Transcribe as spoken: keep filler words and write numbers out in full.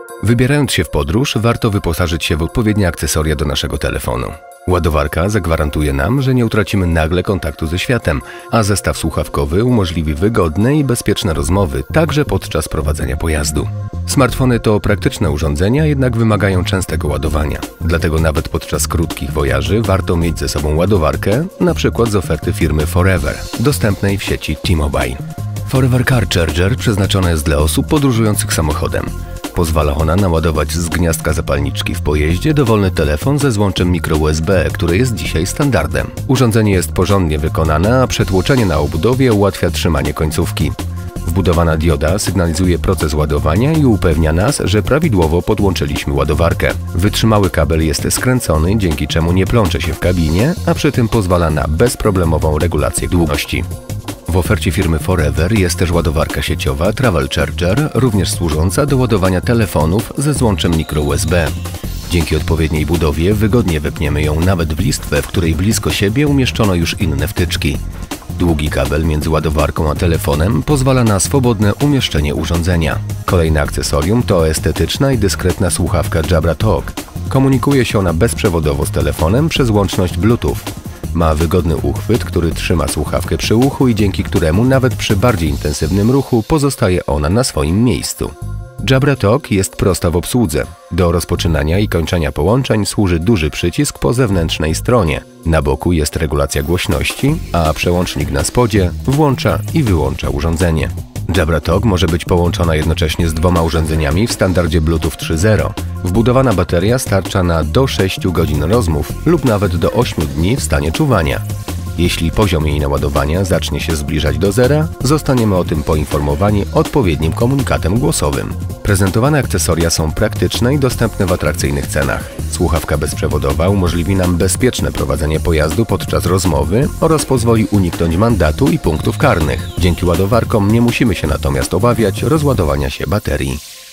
Wybierając się w podróż, warto wyposażyć się w odpowiednie akcesoria do naszego telefonu. Ładowarka zagwarantuje nam, że nie utracimy nagle kontaktu ze światem, a zestaw słuchawkowy umożliwi wygodne i bezpieczne rozmowy, także podczas prowadzenia pojazdu. Smartfony to praktyczne urządzenia, jednak wymagają częstego ładowania. Dlatego nawet podczas krótkich wojaży warto mieć ze sobą ładowarkę, na przykład z oferty firmy Forever, dostępnej w sieci T-Mobile. Forever Car Charger przeznaczona jest dla osób podróżujących samochodem. Pozwala ona naładować z gniazdka zapalniczki w pojeździe dowolny telefon ze złączem mikro U S B, które jest dzisiaj standardem. Urządzenie jest porządnie wykonane, a przetłoczenie na obudowie ułatwia trzymanie końcówki. Wbudowana dioda sygnalizuje proces ładowania i upewnia nas, że prawidłowo podłączyliśmy ładowarkę. Wytrzymały kabel jest skręcony, dzięki czemu nie plącze się w kabinie, a przy tym pozwala na bezproblemową regulację długości. W ofercie firmy Forever jest też ładowarka sieciowa Travel Charger, również służąca do ładowania telefonów ze złączem mikro U S B. Dzięki odpowiedniej budowie wygodnie wepniemy ją nawet w listwę, w której blisko siebie umieszczono już inne wtyczki. Długi kabel między ładowarką a telefonem pozwala na swobodne umieszczenie urządzenia. Kolejne akcesorium to estetyczna i dyskretna słuchawka Jabra Talk. Komunikuje się ona bezprzewodowo z telefonem przez łączność Bluetooth. Ma wygodny uchwyt, który trzyma słuchawkę przy uchu i dzięki któremu nawet przy bardziej intensywnym ruchu pozostaje ona na swoim miejscu. Jabra Talk jest prosta w obsłudze. Do rozpoczynania i kończenia połączeń służy duży przycisk po zewnętrznej stronie. Na boku jest regulacja głośności, a przełącznik na spodzie włącza i wyłącza urządzenie. Jabra Talk może być połączona jednocześnie z dwoma urządzeniami w standardzie Bluetooth trzy zero. Wbudowana bateria starcza na do sześciu godzin rozmów lub nawet do ośmiu dni w stanie czuwania. Jeśli poziom jej naładowania zacznie się zbliżać do zera, zostaniemy o tym poinformowani odpowiednim komunikatem głosowym. Prezentowane akcesoria są praktyczne i dostępne w atrakcyjnych cenach. Słuchawka bezprzewodowa umożliwi nam bezpieczne prowadzenie pojazdu podczas rozmowy oraz pozwoli uniknąć mandatu i punktów karnych. Dzięki ładowarkom nie musimy się natomiast obawiać rozładowania się baterii.